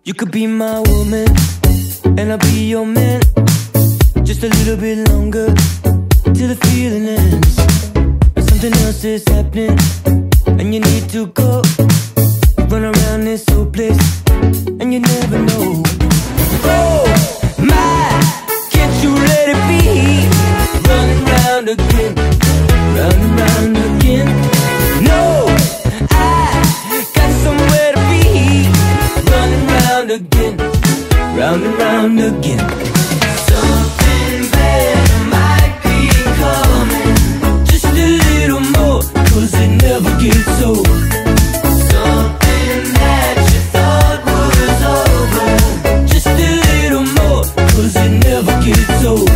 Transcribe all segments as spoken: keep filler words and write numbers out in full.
You could be my woman, and I'll be your man. Just a little bit longer, till the feeling ends. But something else is happening, and you need to go. Run around this whole place, and you never know. Oh my, can't you let it be? Running round again, round and round again. No, I got somewhere to be. Running round again, round and round again. Something better might be coming. Just a little more, cause it never gets old. Something that you thought was over. Just a little more, cause it never gets old.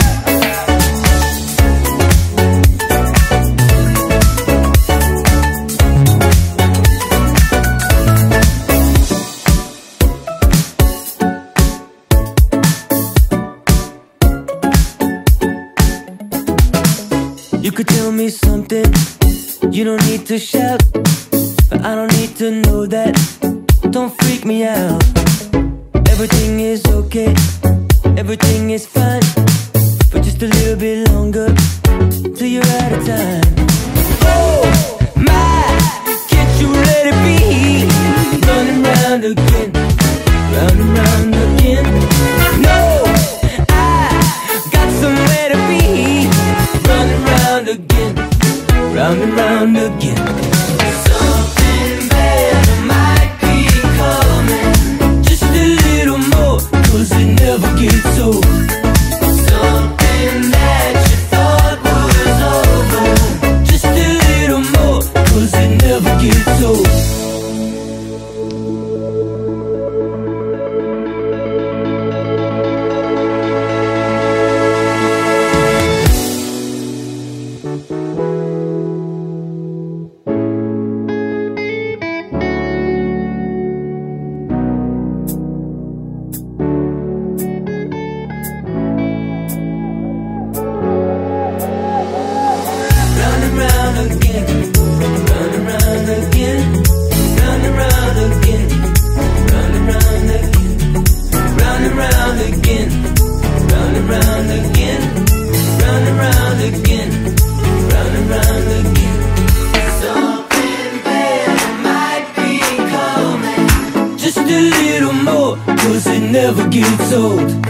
You could tell me something, you don't need to shout, but I don't need to know that. Don't freak me out. Everything is okay, everything is fine, for just a little bit longer, till you're out of time. Oh my, can't you let it be? Running round again, round and round again. No, I got somewhere to be. Running round again, round and round again. Something better might be coming. Just a little more, cause it never gets old. Something that you thought was over. Just a little more, cause it never gets old. Just a little more, cause it never gets old.